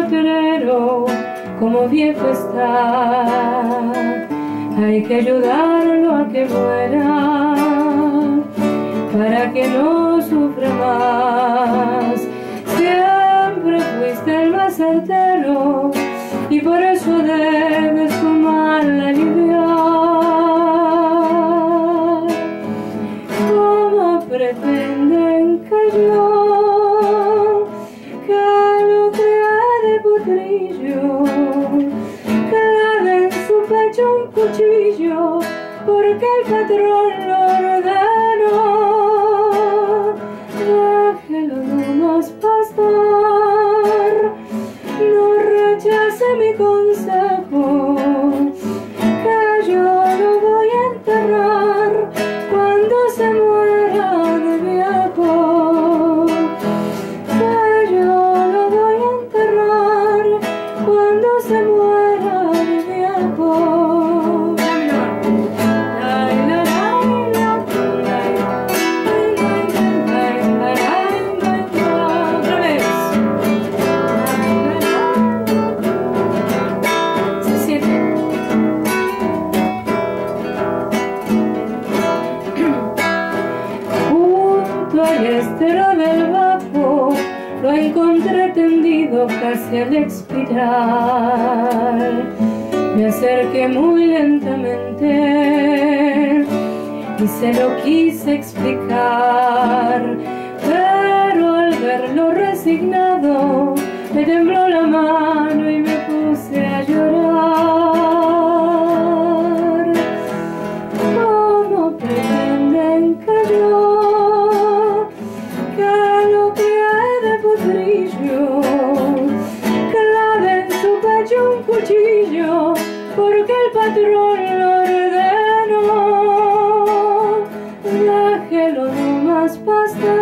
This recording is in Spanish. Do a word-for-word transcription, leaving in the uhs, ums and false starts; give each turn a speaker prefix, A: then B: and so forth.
A: potrero, como viejo está. Hay que ayudarlo a que muera, para que no sufra más. Siempre fuiste el más certero, y por eso debes su mal aliviar. ¿Cómo pretenden que yo, que lo crea de potrillo, clave en su pecho un cuchillo, porque el patrón lo ordenó? Déjelo nomás pastor, no rechace mi consejo, que yo lo voy a enterrar cuando se muera de viejo, que yo lo voy a enterrar cuando se muera de viejo. Al estero del Bajo lo encontré tendido casi al expirar. Me acerqué muy lentamente y se lo quise explicar, pero al verlo resignado me tembló la mano y me puse a llorar. ¿Cómo pretenden que yo, que lo que hay de potrillo, clave en su pecho un cuchillo, porque el patrón lo ordenó? Déjelo nomás pastor,